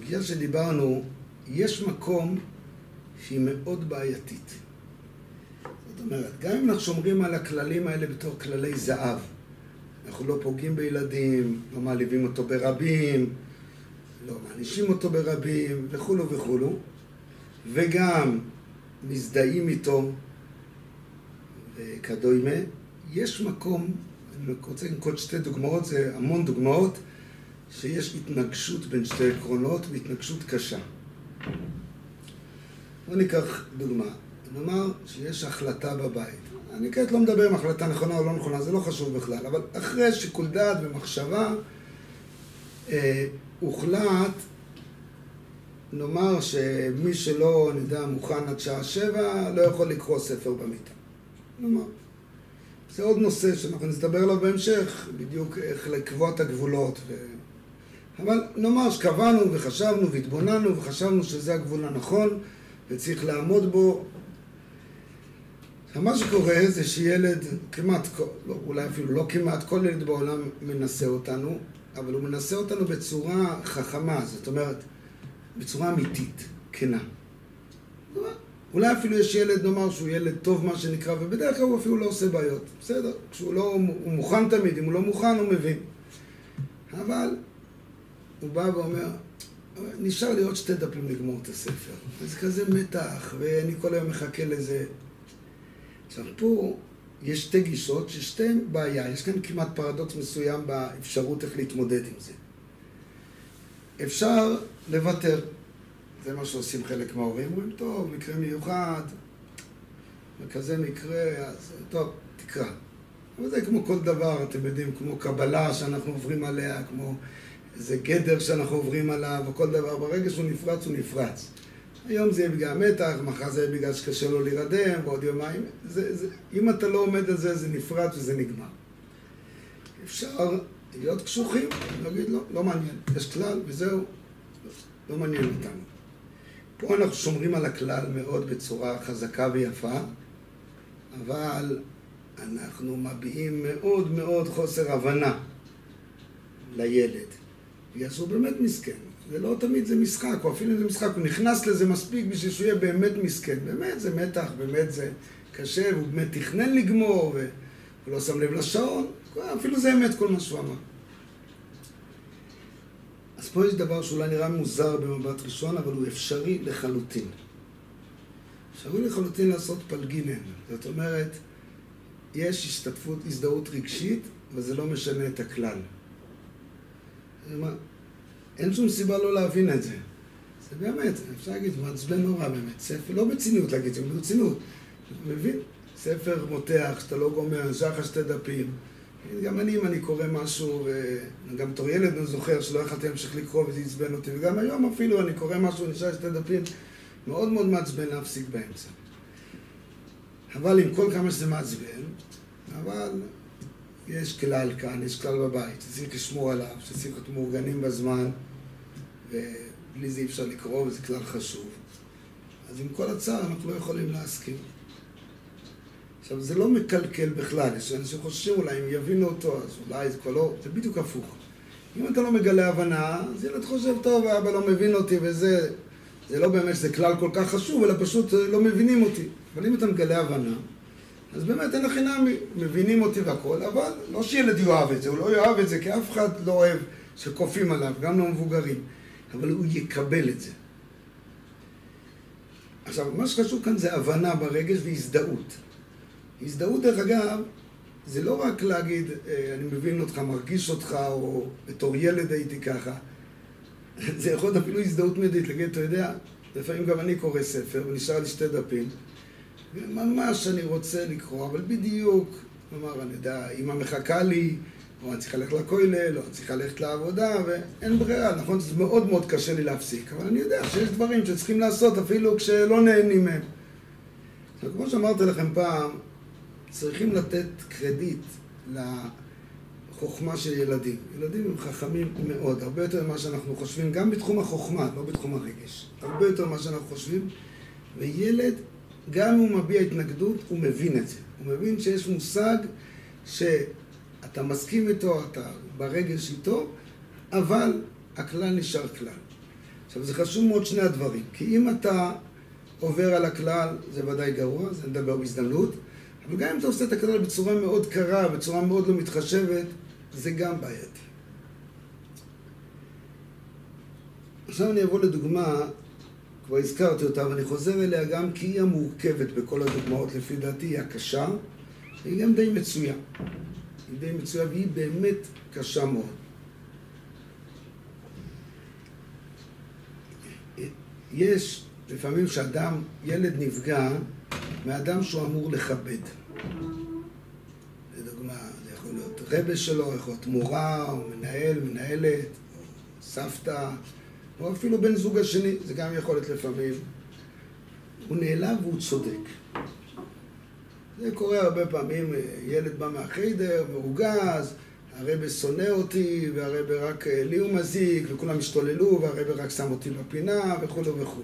בסוגיה שדיברנו, יש מקום שהיא מאוד בעייתית. זאת אומרת, גם אם אנחנו שומרים על הכללים האלה בתור כללי זהב, אנחנו לא פוגעים בילדים, לא מעליבים אותו ברבים, לא מענישים אותו ברבים, וכולו וכולו, וגם מזדהים איתו וכדומה, יש מקום, אני רוצה לנקוט שתי דוגמאות, זה המון דוגמאות, שיש התנגשות בין שתי עקרונות והתנגשות קשה. בוא ניקח דוגמה. נאמר שיש החלטה בבית. אני כעת לא מדבר אם החלטה נכונה או לא נכונה, זה לא חשוב בכלל, אבל אחרי שיקול דעת ומחשבה, הוחלט, נאמר שמי שלא, אני יודע, מוכן עד שעה 7, לא יכול לקרוא ספר במיטה. נאמר. זה עוד נושא שאנחנו נסתבר עליו בהמשך, בדיוק איך לקבוע את הגבולות. אבל נאמר שקבענו וחשבנו והתבוננו וחשבנו שזה הגבול הנכון וצריך לעמוד בו. מה שקורה זה שילד כמעט, אולי אפילו לא כמעט, כל ילד בעולם מנסה אותנו, אבל הוא מנסה אותנו בצורה חכמה, זאת אומרת, בצורה אמיתית, כנה. אולי אפילו יש ילד, נאמר שהוא ילד טוב מה שנקרא, ובדרך כלל הוא אפילו לא עושה בעיות. בסדר, כשהוא לא, הוא מוכן תמיד, אם הוא לא מוכן הוא מבין. אבל הוא בא ואומר, נשאר לי עוד 2 דפים לגמור את הספר. אז כזה מתח, ואני כל היום מחכה לזה. עכשיו, פה יש 2 גישות ששתיהן בעיה. יש כאן כמעט פרדוקס מסוים באפשרות איך להתמודד עם זה. אפשר לוותר. זה מה שעושים חלק מההורים. אומרים, טוב, מקרה מיוחד, וכזה מקרה, אז טוב, תקרא. אבל זה כמו כל דבר, אתם יודעים, כמו קבלה שאנחנו עוברים עליה, כמו איזה גדר שאנחנו עוברים עליו, וכל דבר, ברגע שהוא נפרץ, הוא נפרץ. היום זה יהיה בגלל מתח, מחר זה יהיה בגלל שקשה לו להירדם, ועוד יומיים. אם אתה לא עומד על זה, זה נפרץ וזה נגמר. אפשר להיות קשוחים, להגיד, לא, לא מעניין. יש כלל וזהו, לא מעניין אותנו. פה אנחנו שומרים על הכלל מאוד בצורה חזקה ויפה, אבל אנחנו מביעים מאוד מאוד חוסר הבנה לילד. בגלל שהוא באמת מסכן. ולא תמיד זה משחק, או אפילו אם זה משחק, הוא נכנס לזה מספיק בשביל שהוא יהיה באמת מסכן. באמת זה מתח, באמת זה קשה, והוא באמת תכנן לגמור, והוא לא שם לב לשעון, אפילו זה אמת כל מה שהוא אמר. אז פה יש דבר שאולי נראה מוזר במבט ראשון, אבל הוא אפשרי לחלוטין. אפשרי לחלוטין לעשות פלגינן. זאת אומרת, יש הזדהות רגשית, וזה לא משנה את הכלל. אין שום סיבה לא להבין את זה. זה באמת, אפשר להגיד, מעצבן נורא באמת. ספר, לא בציניות להגיד, זה ברצינות. אתה מבין? ספר מותח, שאתה לא גומר, נשאר לך 2 דפים. גם אני, אם אני קורא משהו, וגם בתור ילד אני זוכר שלא יכולתי להמשיך לקרוא וזה יצבן אותי, וגם היום אפילו אני קורא משהו ונשאר 2 דפים, מאוד מאוד מעצבן להפסיק באמצע. אבל עם כל כמה שזה מעצבן, אבל יש כלל כאן, יש כלל בבית, שצריך לשמור עליו, שצריך להיות מאורגנים בזמן, ובלי זה אי אפשר לקרוא, וזה כלל חשוב. אז עם כל הצער אנחנו לא יכולים להסכים. עכשיו, זה לא מקלקל בכלל, יש אנשים חוששים אולי, אם יבינו אותו, אז אולי זה כבר לא, זה בדיוק הפוך. אם אתה לא מגלה הבנה, אז ילד חושב, טוב, אבא לא מבין אותי, וזה, זה לא באמת שזה כלל כל כך חשוב, אלא פשוט לא מבינים אותי. אבל אם אתה מגלה הבנה, אז באמת אין לחינם, מבינים אותי והכל, אבל לא שילד יאהב את זה, הוא לא יאהב את זה, כי אף אחד לא אוהב שקופים עליו, גם לא מבוגרים, אבל הוא יקבל את זה. עכשיו, מה שחשוב כאן זה הבנה ברגש והזדהות. הזדהות, דרך אגב, זה לא רק להגיד, אני מבין אותך, מרגיש אותך, או בתור ילד הייתי ככה. זה יכול להיות אפילו הזדהות מדית, להגיד, אתה יודע, לפעמים גם אני קורא ספר, ונשאר לי 2 דפים, וממש אני רוצה לקרוא, אבל בדיוק, כלומר, אני יודע, אמא מחכה לי, או אני צריך ללכת לכולל, או אני צריך ללכת לעבודה, ואין ברירה, נכון? זה מאוד מאוד קשה לי להפסיק, אבל אני יודע שיש דברים שצריכים לעשות אפילו כשלא נהנים מהם. עכשיו, כמו שאמרתי לכם פעם, צריכים לתת קרדיט לחוכמה של ילדים. ילדים הם חכמים מאוד, הרבה יותר ממה שאנחנו חושבים, גם בתחום החוכמה, לא בתחום הרגש. הרבה יותר ממה שאנחנו חושבים, וילד, גם אם הוא מביע התנגדות, הוא מבין את זה. הוא מבין שיש מושג שאתה מסכים איתו, אתה ברגש איתו, אבל הכלל נשאר כלל. עכשיו, זה חשוב מאוד שני הדברים, כי אם אתה עובר על הכלל, זה ודאי גרוע, זה נדבר בהזדמנות, אבל גם אם אתה עושה את הכלל בצורה מאוד קרה, בצורה מאוד לא מתחשבת, זה גם בעייתי. עכשיו אני אבוא לדוגמה, כבר הזכרתי אותה, ואני חוזר אליה גם כי היא המורכבת בכל הדוגמאות, לפי דעתי היא הקשה, והיא גם די מצויה. היא די מצויה והיא באמת קשה מאוד. יש לפעמים שאדם, ילד נפגע מאדם שהוא אמור לכבד. לדוגמה, זה יכול להיות רבא שלו, יכול להיות מורה, או מנהל, מנהלת, או סבתא, או אפילו בן זוג השני, זה גם יכול להיות לפעמים. הוא נעלב והוא צודק. זה קורה הרבה פעמים, ילד בא מהחיידר, מרוגז, הרבא שונא אותי, והרבא רק לי הוא מזיק, וכולם השתוללו, והרבא רק שם אותי בפינה, וכו' וכו'.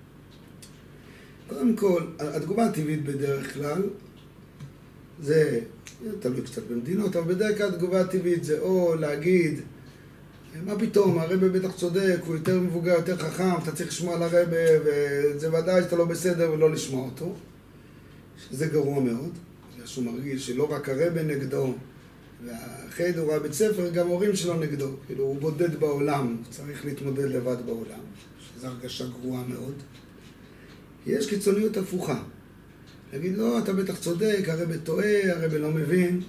קודם כל, התגובה הטבעית בדרך כלל, זה תלוי קצת במדינות, אבל בדרך כלל התגובה הטבעית זה או להגיד, מה פתאום, הרבא בטח צודק, הוא יותר מבוגר, יותר חכם, אתה צריך לשמוע על הרבא, וזה ודאי שאתה לא בסדר ולא לשמוע אותו. שזה גרוע מאוד, שהוא מרגיש שלא רק הרבא נגדו, והחיידר הוא הבית ספר, גם ההורים שלו נגדו. כאילו, הוא בודד בעולם, הוא צריך להתמודד לבד בעולם, שזו הרגשה גרועה מאוד. יש קיצוניות הפוכה. להגיד, לא, אתה בטח צודק, הרבא טועה, הרבא לא מבין.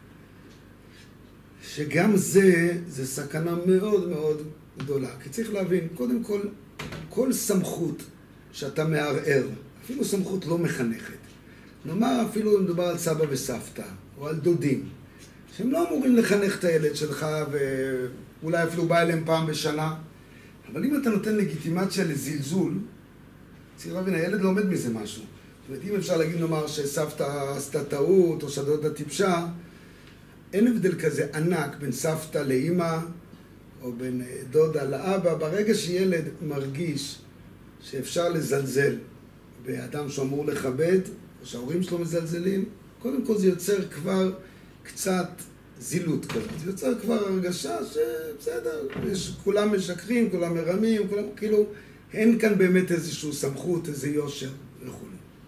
שגם זה סכנה מאוד מאוד גדולה. כי צריך להבין, קודם כל, כל סמכות שאתה מערער, אפילו סמכות לא מחנכת, נאמר אפילו אם מדובר על סבא וסבתא, או על דודים, שהם לא אמורים לחנך את הילד שלך, ואולי אפילו בא אליהם פעם בשנה, אבל אם אתה נותן לגיטימציה לזלזול, צריך להבין, הילד לומד מזה משהו. זאת אומרת, אם אפשר להגיד נאמר שסבתא עשתה טעות, או שדודה טיפשה, אין הבדל כזה ענק בין סבתא לאמא, או בין דודה לאבא. ברגע שילד מרגיש שאפשר לזלזל באדם שאמור לכבד, או שההורים שלו מזלזלים, קודם כל זה יוצר כבר קצת זילות כזאת. זה יוצר כבר הרגשה שבסדר, כולם משקרים, כולם מרמים, כולם, כאילו, אין כאן באמת איזושהי סמכות, איזה יושר וכו'.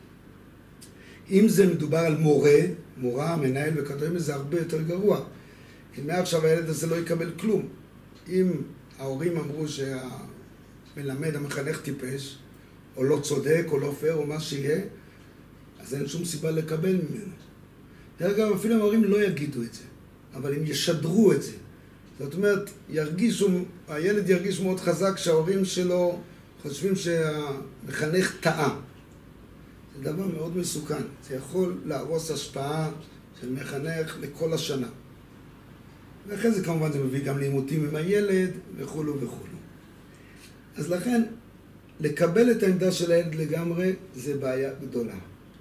אם זה מדובר על מורה, מנהל וכדומה, זה הרבה יותר גרוע. כי מעכשיו הילד הזה לא יקבל כלום. אם ההורים אמרו שהמלמד, המחנך טיפש, או לא צודק, או לא פייר, או מה שיהיה, אז אין שום סיבה לקבל ממנו. דרך אגב, אפילו ההורים לא יגידו את זה, אבל הם ישדרו את זה. זאת אומרת, הילד ירגיש מאוד חזק שההורים שלו חושבים שהמחנך טעה. זה דבר מאוד מסוכן. זה יכול להרוס השפעה של מחנך לכל השנה. ואחרי זה כמובן זה מביא גם לעימותים עם הילד וכו' וכו'. אז לכן, לקבל את העמדה של הילד לגמרי זה בעיה גדולה.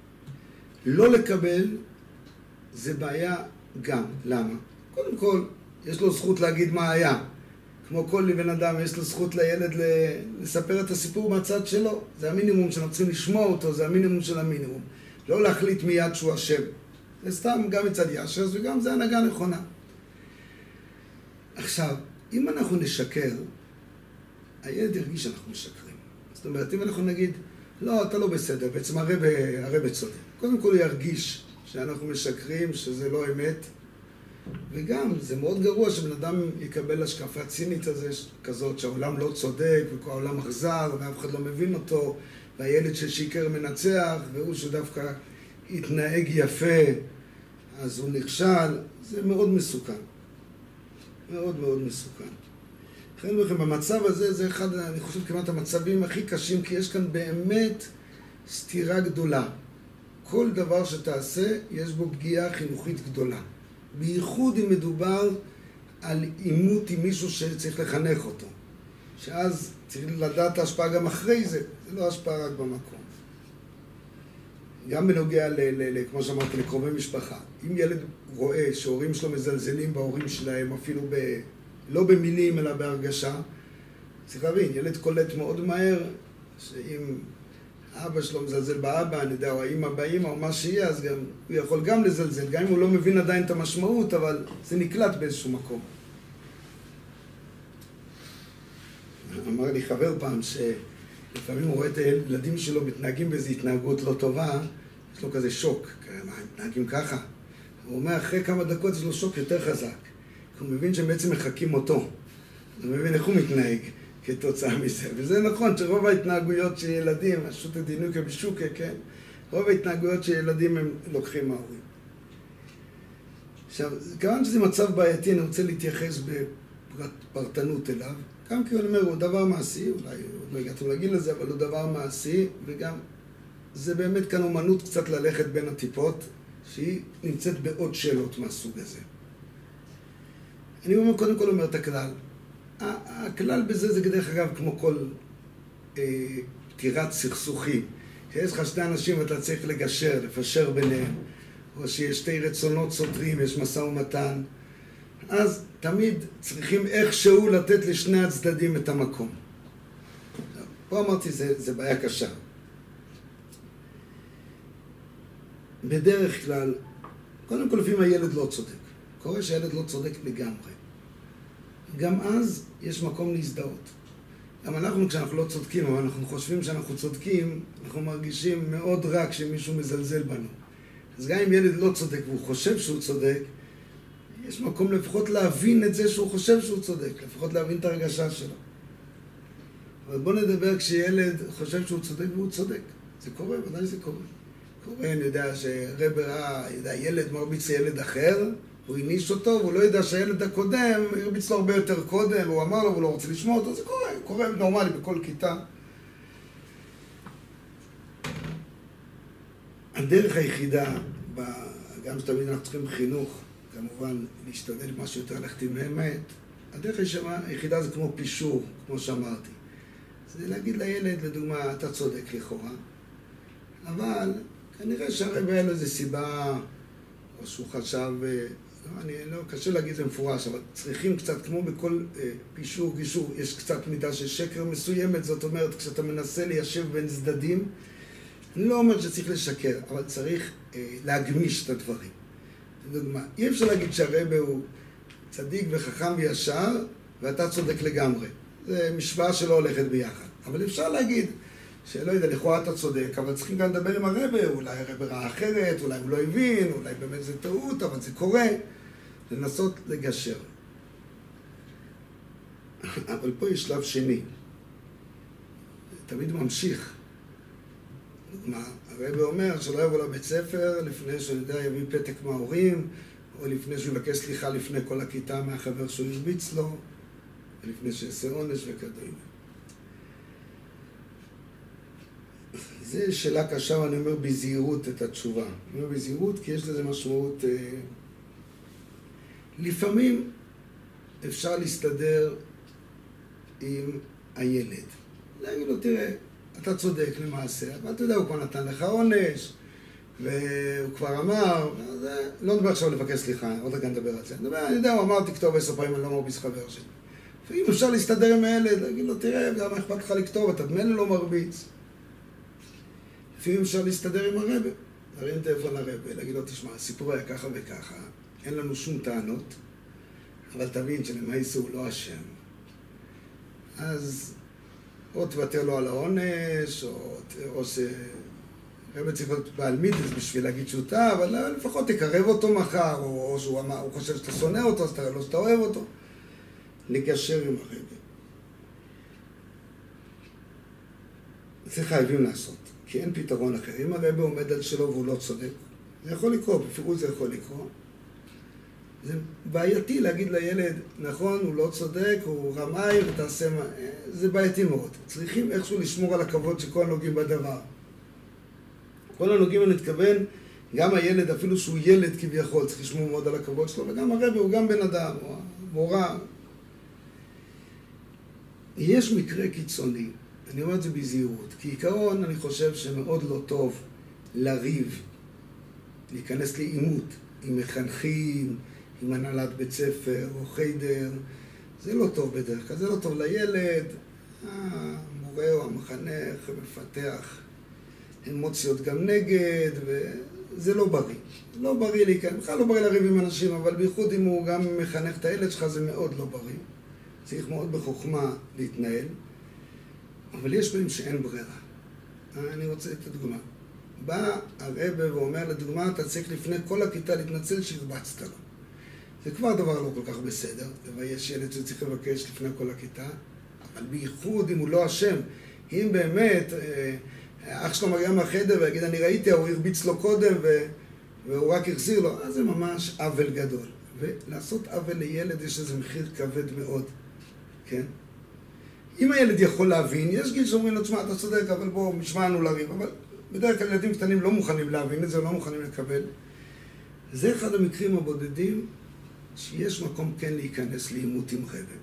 לא לקבל זה בעיה גם. למה? קודם כל, יש לו זכות להגיד מה היה. כמו כל בן אדם, יש לו זכות לילד לספר את הסיפור מהצד שלו. זה המינימום שאנחנו צריכים לשמוע אותו, זה המינימום של המינימום. לא להחליט מיד שהוא אשם. זה סתם גם מצד ישר, וגם זה הנהגה נכונה. עכשיו, אם אנחנו נשקר, הילד ירגיש שאנחנו משקרים. זאת אומרת, אם אנחנו נגיד, לא, אתה לא בסדר, בעצם הרבא צודק. קודם כל הוא ירגיש שאנחנו משקרים, שזה לא אמת, וגם זה מאוד גרוע שבן אדם יקבל השקפה צינית כזאת, שהעולם לא צודק, וכל העולם אכזר, ואף אחד לא מבין אותו, והילד ששיקר מנצח, והוא שדווקא יתנהג יפה, אז הוא נכשל. זה מאוד מסוכן. מאוד מאוד מסוכן. לכן לכם, במצב הזה, זה אחד, אני חושב, כמעט המצבים הכי קשים, כי יש כאן באמת סתירה גדולה. כל דבר שתעשה, יש בו פגיעה חינוכית גדולה. בייחוד אם מדובר על עימות עם מישהו שצריך לחנך אותו. שאז צריך לדעת ההשפעה גם אחרי זה, זה לא השפעה רק במקום. גם בנוגע, כמו שאמרתי, לקרובי משפחה. אם ילד רואה שהורים שלו מזלזלים בהורים שלהם, אפילו לא במילים אלא בהרגשה, צריך להבין, ילד קולט מאוד מהר, שאם אבא שלו מזלזל באבא, אני יודע, או האמא באמא, או מה שיהיה, אז גם, הוא יכול גם לזלזל, גם אם הוא לא מבין עדיין את המשמעות, אבל זה נקלט באיזשהו מקום. אמר לי חבר פעם שלפעמים הוא רואה את הילדים שלו מתנהגים באיזו התנהגות לא טובה, יש לו כזה שוק, מה, הם מתנהגים ככה? הוא אומר, אחרי כמה דקות יש לו שוק יותר חזק. הוא מבין שהם בעצם מחקים אותו. הוא מבין איך הוא מתנהג כתוצאה מזה. וזה נכון שרוב ההתנהגויות של ילדים, השו"ת דינוקא בשוקה, כן? רוב ההתנהגויות של ילדים הם לוקחים מההורים. עכשיו, כיוון שזה מצב בעייתי, אני רוצה להתייחס בפרטנות אליו. גם כי אני אומר, הוא דבר מעשי, אולי לא הגעתם להגיד לזה, אבל הוא דבר מעשי, וגם זה באמת כאן אומנות קצת ללכת בין הטיפות, שהיא נמצאת בעוד שאלות מהסוג הזה. אני אומר, קודם כל אומר את הכלל. הכלל בזה זה דרך אגב כמו כל פתירת סכסוכים. שיש לך שני אנשים ואתה צריך לגשר, לפשר ביניהם, או שיש שתי רצונות סותרים, יש משא ומתן, אז תמיד צריכים איכשהו לתת לשני הצדדים את המקום. פה אמרתי, זה בעיה קשה. בדרך כלל, קודם כל לפעמים הילד לא צודק. קורה שהילד לא צודק לגמרי. גם אז יש מקום להזדהות. גם אנחנו כשאנחנו לא צודקים, אבל אנחנו חושבים שאנחנו צודקים, אנחנו מרגישים מאוד רע כשמישהו מזלזל בנו. אז גם אם ילד לא צודק והוא חושב שהוא צודק, יש מקום לפחות להבין את זה שהוא חושב שהוא צודק, לפחות להבין את הרגשה שלו. אבל בוא נדבר כשילד חושב שהוא צודק והוא צודק. זה קורה, ודאי זה קורה. קורה, אני יודע שרב ראה, ילד מרביץ לילד אחר, הוא הניש אותו, והוא לא יודע שהילד הקודם הרביץ לו הרבה יותר קודם, והוא אמר לו, והוא לא רוצה לשמוע אותו, זה קורה, קורה נורמלי בכל כיתה. הדרך היחידה, גם שתמיד אנחנו צריכים חינוך, כמובן להשתדל משהו יותר ללכת עם האמת, הדרך היחידה זה כמו פישור, כמו שאמרתי. זה להגיד לילד, לדוגמה, אתה צודק לכאורה, אבל כנראה שהרב היה לו איזו סיבה, או שהוא חשב, קשה להגיד זה מפורש, אבל צריכים קצת, כמו בכל פישור, גישור, יש קצת מידה של שקר מסוימת, זאת אומרת, כשאתה מנסה ליישב בין צדדים, אני לא אומר שצריך לשקר, אבל צריך להגמיש את הדברים. לדוגמה, אי אפשר להגיד שהרבא הוא צדיק וחכם וישר, ואתה צודק לגמרי. זה משוואה שלא הולכת ביחד. אבל אפשר להגיד שלא יודע, לכאורה אתה צודק, אבל צריכים גם לדבר עם הרבא, אולי הרבא ראה אחרת, אולי הוא לא הבין, אולי באמת זה טעות, אבל זה קורה. לנסות לגשר. אבל פה יש שלב שני. תמיד ממשיך. הרבא אומר שלא יבוא לבית ספר לפני שאני יודע יביא פתק מההורים, או לפני שהוא יבקש סליחה לפני כל הכיתה מהחבר שהוא הרביץ לו, ולפני שיעשה עונש וכדומה. זה שאלה קשה, ואני אומר בזהירות את התשובה. אני אומר בזהירות כי יש לזה משמעות. לפעמים אפשר להסתדר עם הילד. להגיד לו, תראה, אתה צודק למעשה, אבל אתה יודע, הוא כבר נתן לך עונש, והוא כבר אמר, לא נדבר עכשיו לבקש סליחה, עוד רגע נדבר על זה. אני יודע, הוא אמר, תכתוב 10 פעמים, אני לא מרביץ חבר שלי. ואם אפשר להסתדר עם הילד, להגיד לו, תראה, גם אכפת לך לכתוב, אתה דמנו לא מרביץ. לפעמים אפשר להסתדר עם הרבא, להרים טלפון לרבא, להגיד לו, תשמע, הסיפור היה ככה וככה, אין לנו שום טענות, אבל תבין שלמעשה הוא לא אשם. אז או תוותר לו על העונש, או שרבא צריך להיות בעל מידס בשביל להגיד שהוא טעה, אבל לפחות תקרב אותו מחר, או שהוא אמר, הוא חושב שאתה שונא אותו, אז תראה לו שאתה אוהב אותו. לגשר עם הרבא. זה חייבים לעשות, כי אין פתרון אחר. אם הרבא עומד על שלו והוא לא צודק, זה יכול לקרות, בפירוש זה יכול לקרות. זה בעייתי להגיד לילד, נכון, הוא לא צודק, הוא רמאי ותעשה מה... זה בעייתי מאוד. צריכים איכשהו לשמור על הכבוד של כל הנוגעים בדבר. כל הנוגעים אני מתכוון, גם הילד, אפילו שהוא ילד כביכול, צריך לשמור מאוד על הכבוד שלו, וגם הרבא הוא גם בן אדם, הוא מורה. יש מקרה קיצוני, אני אומר את זה בזהירות, כי עיקרון אני חושב שמאוד לא טוב לריב, להיכנס לעימות עם מחנכים, עם הנהלת בית ספר או חיידר, זה לא טוב בדרך כלל, זה לא טוב לילד, המורה או המחנך מפתח אמוציות גם נגד, וזה לא בריא. לא בריא להיכנס, בכלל לא בריא לריב עם אנשים, אבל בייחוד אם הוא גם מחנך את הילד שלך, זה מאוד לא בריא. צריך מאוד בחוכמה להתנהל, אבל יש בהם שאין ברירה. אני רוצה את הדוגמה. בא הרב ואומר לדוגמה, אתה צריך לפני כל הכיתה להתנצל שהרבצת לו. זה כבר דבר לא כל כך בסדר, ויש ילד שצריך לבקש לפני כל הכיתה, אבל בייחוד אם הוא לא אשם, אם באמת אח שלו מגיע מהחדר ויגיד, אני ראיתי, הוא הרביץ לו קודם והוא רק החזיר לו, אז זה ממש עוול גדול. ולעשות עוול לילד יש איזה מחיר כבד מאוד, כן? אם הילד יכול להבין, יש גיל שאומרים לו, תשמע, אתה צודק, אבל בוא, משמענו לריב, אבל בדרך כלל ילדים קטנים לא מוכנים להבין את זה, לא מוכנים לקבל. זה אחד המקרים הבודדים שיש מקום כן להיכנס לעימות עם רב.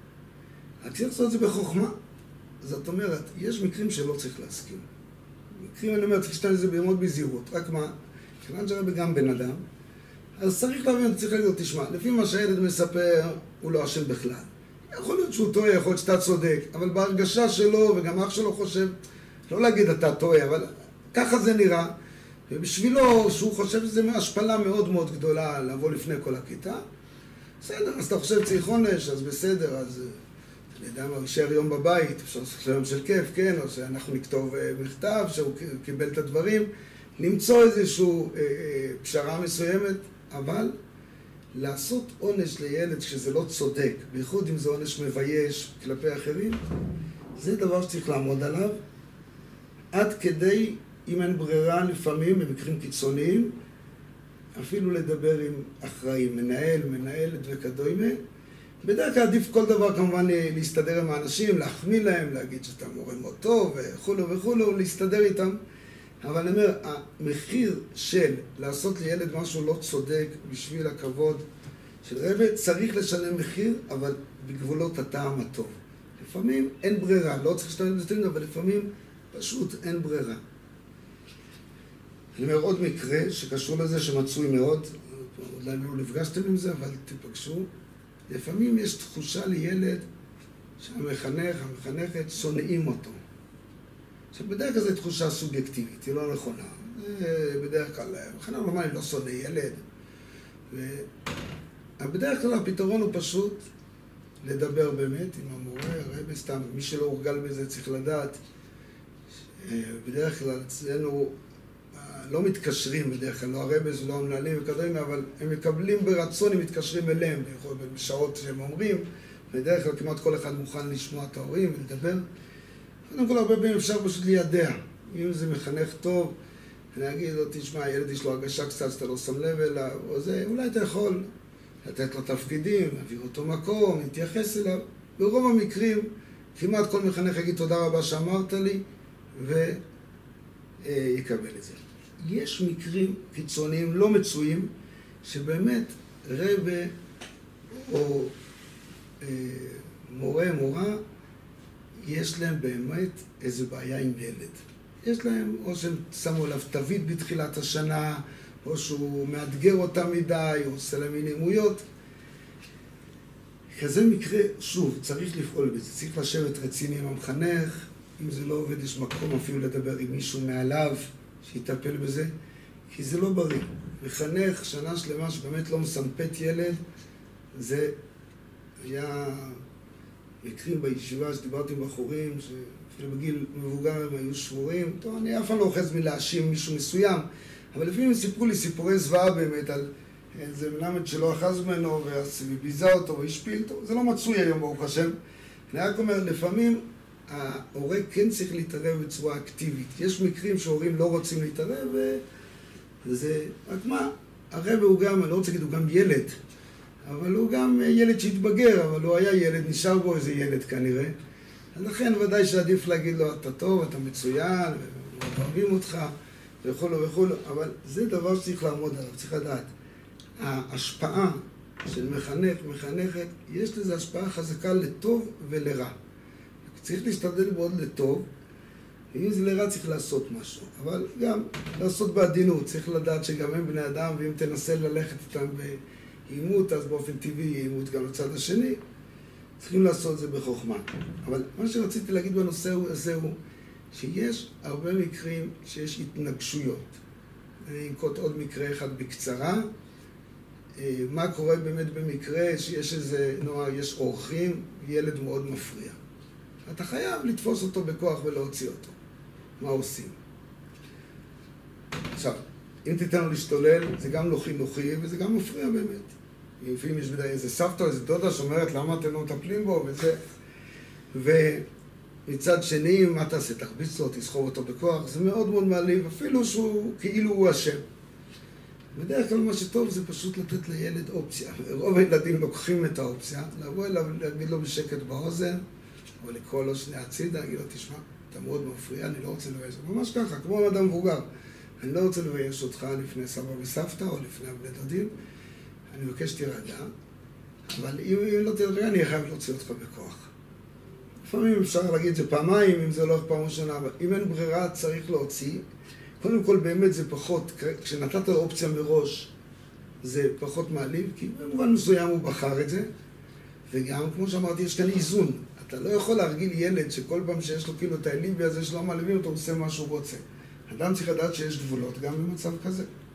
רק צריך לעשות את זה בחוכמה. זאת אומרת, יש מקרים שלא צריך להסכים. מקרים, אני אומר, צריך להשתמש את זה מאוד בזהירות. רק מה, כיוון שהרב גם בן אדם, אז צריך להבין, צריך להגיד לו, תשמע, לפי מה שהילד מספר, הוא לא אשם בכלל. יכול להיות שהוא טועה, יכול להיות שאתה צודק, אבל בהרגשה שלו, וגם אח שלו חושב, לא להגיד אתה טועה, אבל ככה זה נראה, ובשבילו, שהוא חושב שזה השפלה מאוד מאוד גדולה לבוא לפני כל הכיתה, בסדר, אז אתה חושב צריך עונש, אז בסדר, אז אני יודע מה, הוא יישאר יום בבית, אפשר לעשות יום של כיף, כן, או שאנחנו נכתוב מכתב, שהוא קיבל את הדברים, למצוא איזושהי פשרה מסוימת, אבל לעשות עונש לילד שזה לא צודק, בייחוד אם זה עונש מבייש כלפי אחרים, זה דבר שצריך לעמוד עליו, עד כדי, אם אין ברירה, לפעמים, במקרים קיצוניים, אפילו לדבר עם אחראים, מנהלת וכדומה. בדרך כלל עדיף כל דבר כמובן להסתדר עם האנשים, להחמיא להם, להגיד שאתה מורה מאוד טוב וכולו וכולו, להסתדר איתם. אבל אני אומר, המחיר של לעשות לילד משהו לא צודק בשביל הכבוד של רב, צריך לשלם מחיר, אבל בגבולות הטעם הטוב. לפעמים אין ברירה, לא צריך לשלם את זה, אבל לפעמים פשוט אין ברירה. אני אומר עוד מקרה שקשור לזה שמצוי מאוד, אולי לא נפגשתם עם זה, אבל תיפגשו. לפעמים יש תחושה לילד המחנכת, שונאים אותו. עכשיו, בדרך כלל זו תחושה סובייקטיבית, היא לא נכונה. בדרך כלל, המחנך נורמלי לא שונא ילד. בדרך כלל הפתרון הוא פשוט לדבר באמת עם המורה, הרב סתם, מי שלא הורגל בזה צריך לדעת. בדרך כלל אצלנו לא מתקשרים בדרך כלל, לא הרבס ולא המנהלים וכדומה, אבל הם מקבלים ברצון, הם מתקשרים אליהם, בשעות שהם אומרים, בדרך כלל כמעט כל אחד מוכן לשמוע את ההורים ולדבר. קודם כל, הרבה פעמים אפשר פשוט לידע. אם זה מחנך טוב, להגיד לו, תשמע, הילד יש לו הרגשה קצת שאתה לא שם לב אליו, או זה, אולי אתה יכול לתת לו תפקידים, להעביר אותו מקום, להתייחס אליו. ברוב המקרים, כמעט כל מחנך יגיד תודה רבה שאמרת לי, ויקבל את זה. יש מקרים קיצוניים לא מצויים, שבאמת רבא או מורה, יש להם באמת איזו בעיה עם ילד. יש להם, או שהם שמו עליו תווית בתחילת השנה, או שהוא מאתגר אותם מדי, או עושה להם מינימויות. כזה מקרה, שוב, צריך לפעול בזה. צריך לשבת רציני עם המחנך. אם זה לא עובד, יש מקום אפילו לדבר עם מישהו מעליו, שיטפל בזה, כי זה לא בריא. מחנך שנה שלמה שבאמת לא מסמפת ילד, זה היה מקרים בישיבה שדיברתי עם בחורים, שאפילו בגיל מבוגר הם היו שבורים. טוב, אני אף פעם לא אוחז מלהאשים מישהו מסוים, אבל לפעמים סיפרו לי סיפורי זוועה באמת על איזה מלמד שלא אחז ממנו וביזה אותו והשפיל אותו. זה לא מצוי היום ברוך השם. אני רק אומר, לפעמים ההורה כן צריך להתערב בצורה אקטיבית. יש מקרים שההורים לא רוצים להתערב, וזה, רק מה, הרב הוא גם, אני לא רוצה להגיד, הוא גם ילד, אבל הוא גם ילד שהתבגר, אבל הוא היה ילד, נשאר בו איזה ילד כנראה. אז לכן ודאי שעדיף להגיד לו, אתה טוב, אתה מצוין, ואוהבים אותך, וכולו וכולו, אבל זה דבר שצריך לעמוד עליו, צריך לדעת. ההשפעה של מחנכת, יש לזה השפעה חזקה לטוב ולרע. צריך להשתדל מאוד לטוב, ואם זה לרע צריך לעשות משהו, אבל גם לעשות בעדינות, צריך לדעת שגם הם בני אדם, ואם תנסה ללכת איתם בעימות, אז באופן טבעי יהיה עימות גם לצד השני, צריכים לעשות את זה בחוכמה. אבל מה שרציתי להגיד בנושא הזה הוא שיש הרבה מקרים שיש התנגשויות. אני אנקוט עוד מקרה אחד בקצרה. מה קורה באמת במקרה שיש איזה נוער, יש אורחים, ילד מאוד מפריע. אתה חייב לתפוס אותו בכוח ולהוציא אותו. מה עושים? עכשיו, אם תיתן לו להשתולל, זה גם לא חינוכי וזה גם מפריע באמת. לפעמים יש איזה סבתא, איזה דודה שאומרת למה אתם לא מטפלים בו וזה. ומצד שני, מה תעשה? תרביץ לו, תסחוב אותו בכוח, זה מאוד מאוד מעליב, אפילו שהוא כאילו הוא אשם. בדרך כלל מה שטוב זה פשוט לתת לילד אופציה. רוב הילדים לוקחים את האופציה, לבוא אליו, להגיד לו בשקט באוזן, או לקרוא לו שני הצידה, להגיד לו, תשמע, אתה מאוד מפריע, אני לא רוצה לבייש. ממש ככה, כמו אדם מבוגר. אני לא רוצה לבייש אותך לפני סבא וסבתא, או לפני בני דודים. אני מבקש תירגע, אבל אם לא תירגע, אני חייב להוציא אותך בכוח. לפעמים אפשר להגיד זה פעמיים, אם זה לא פעם ראשונה, אבל אם אין ברירה, צריך להוציא. קודם כל, באמת זה פחות, כשנתת לו אופציה מראש, זה פחות מעליב, כי במובן מסוים הוא בחר את זה, וגם, כמו שאמרתי, יש כאן איזון. אתה לא יכול להרגיל ילד שכל פעם שיש לו כאילו את האליבי הזה שלא מעליבים אותו, הוא עושה מה שהוא רוצה. אדם צריך לדעת שיש גבולות גם במצב כזה.